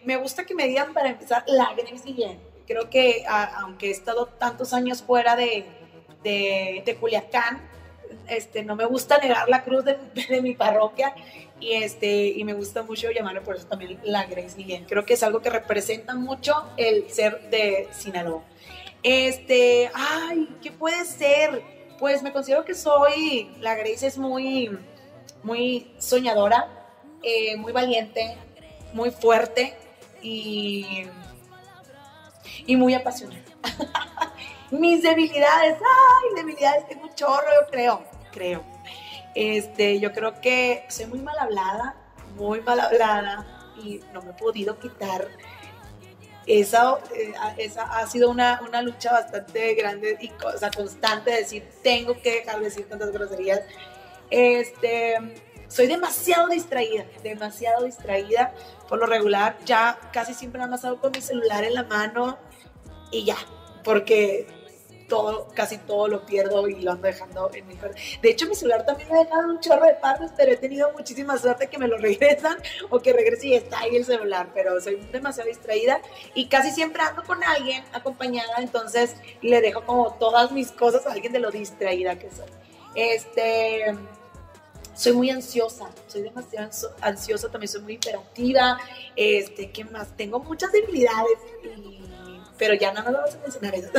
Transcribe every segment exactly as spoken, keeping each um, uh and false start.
me gusta que me digan para empezar la Grace Guillén. Creo que a, aunque he estado tantos años fuera de, de, de Culiacán, este, no me gusta negar la cruz de, de mi parroquia y, este, y me gusta mucho llamarme por eso también la Grace Guillén. Creo que es algo que representa mucho el ser de Sinaloa. Este, ay, ¿qué puede ser? Pues me considero que soy, la Grace es muy, muy soñadora, eh, muy valiente, muy fuerte y, y muy apasionada. Mis debilidades, ay, debilidades, tengo un chorro, yo creo, creo. Este, yo creo que soy muy mal hablada, muy mal hablada y no me he podido quitar. Esa, eh, esa ha sido una, una lucha bastante grande y o sea, constante de decir, tengo que dejar de decir tantas groserías. Este, soy demasiado distraída, demasiado distraída. Por lo regular, ya casi siempre nada más hago con mi celular en la mano y ya, porque todo, casi todo lo pierdo y lo ando dejando en mi celular. De hecho, mi celular también me ha dejado un chorro de partes, pero he tenido muchísima suerte que me lo regresan o que regrese y está ahí el celular, pero soy demasiado distraída y casi siempre ando con alguien acompañada, entonces le dejo como todas mis cosas a alguien de lo distraída que soy. Este... Soy muy ansiosa, soy demasiado ansiosa, también soy muy hiperactiva, este, ¿qué más? Tengo muchas debilidades, y, pero ya nada más vamos a mencionar eso,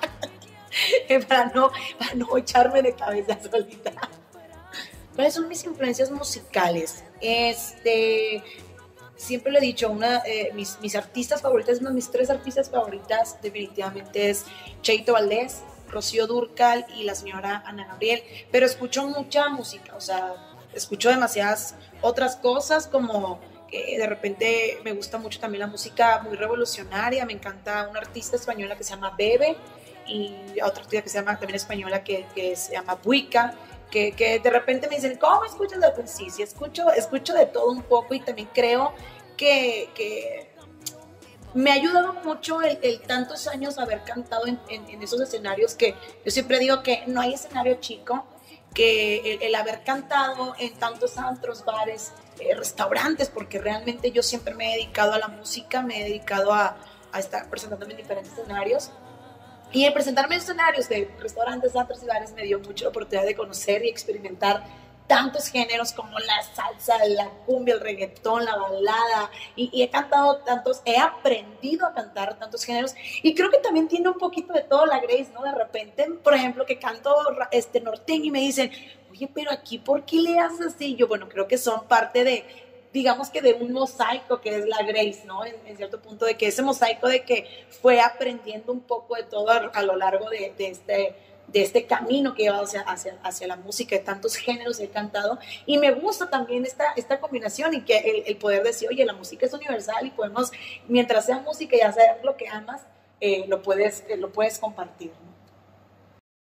para, no, para no echarme de cabeza solita. ¿Cuáles son mis influencias musicales? Este, siempre lo he dicho, una, eh, mis, mis artistas favoritas, mis tres artistas favoritas definitivamente es Cheito Valdés, Rocío Dúrcal y la señora Ana Gabriel, pero escucho mucha música, o sea, escucho demasiadas otras cosas, como que de repente me gusta mucho también la música muy revolucionaria, me encanta una artista española que se llama Bebe y otra artista que se llama también española que, que se llama Buica, que, que de repente me dicen, ¿cómo escuchas? Pues sí, sí, escucho, escucho de todo un poco y también creo que... que me ha ayudado mucho el, el tantos años haber cantado en, en, en esos escenarios que yo siempre digo que no hay escenario chico, que el, el haber cantado en tantos antros, bares, eh, restaurantes, porque realmente yo siempre me he dedicado a la música, me he dedicado a, a estar presentándome en diferentes escenarios. Y el presentarme en escenarios de restaurantes, antros y bares me dio mucho la oportunidad de conocer y experimentar tantos géneros como la salsa, la cumbia, el reggaetón, la balada, y, y he cantado tantos, he aprendido a cantar tantos géneros, y creo que también tiene un poquito de todo la Grace, ¿no? De repente, por ejemplo, que canto este norteño y me dicen, oye, pero aquí, ¿por qué le haces así? Yo, bueno, creo que son parte de, digamos que de un mosaico que es la Grace, ¿no? En, en cierto punto, de que ese mosaico de que fue aprendiendo un poco de todo a, a lo largo de, de este de este camino que he llevado hacia, hacia, hacia la música, de tantos géneros he cantado, y me gusta también esta, esta combinación y que el, el poder decir, oye, la música es universal y podemos, mientras sea música y hacer lo que amas, eh, lo, puedes, eh, lo puedes compartir, ¿no?